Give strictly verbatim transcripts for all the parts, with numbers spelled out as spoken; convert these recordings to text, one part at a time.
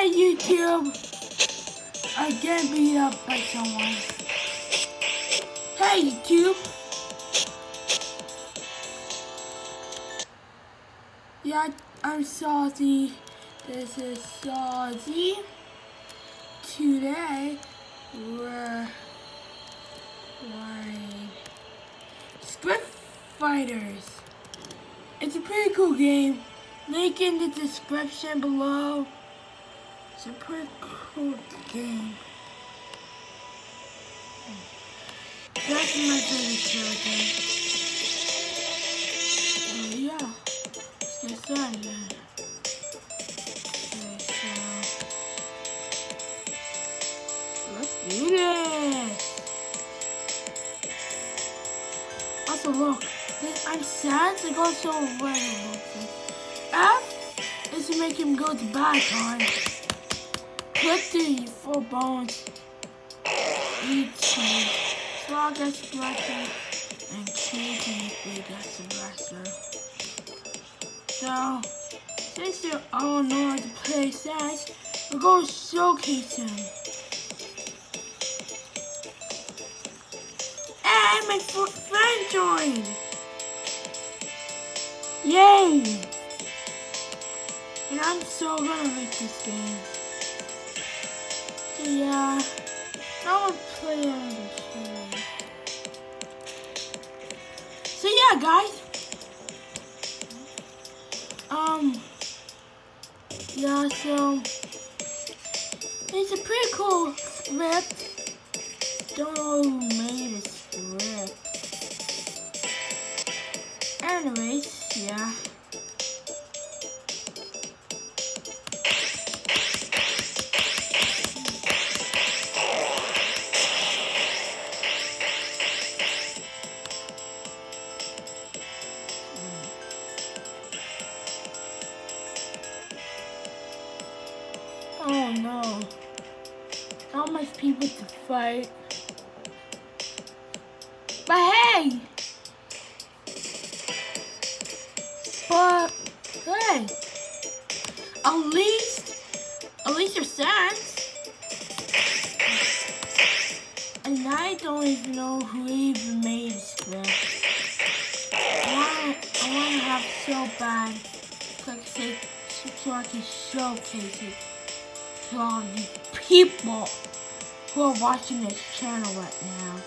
Hey YouTube! I get beat up by someone. Hey YouTube! Yeah, I'm Salty. This is Salty. Today, we're playing Script Fighters. It's a pretty cool game. Link in the description below. It's a pretty cool game. That's my favorite character. Oh yeah. Let's get started then. Okay, so let's do this. Also look, this, I'm sad to go so red. F is to make him go to bad time. Click the four bones. E T. Slog gets blaster. And Q to make big as the blaster. So, since you all know how to play stats, we're going to showcase him. And my friend joined! Yay! And I'm so gonna make this game. So yeah, I'm gonna play it on the show. So yeah, guys. Um. Yeah, so it's a pretty cool script. Don't know who made a script. Anyways, yeah. Oh no. Not much people to fight. But hey! But hey! At least, at least you're sad. And I don't even know who even made this script. I want, I want to have so bad, so I can say, so I can showcase it to all the people who are watching this channel right now.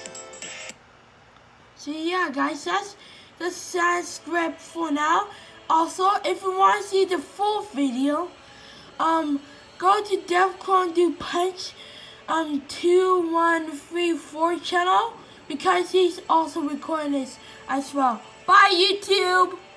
So yeah, guys, that's the sad script for now. Also, if you want to see the full video, um, go to Defcon Do Punch um two one three four channel because he's also recording this as well. Bye YouTube.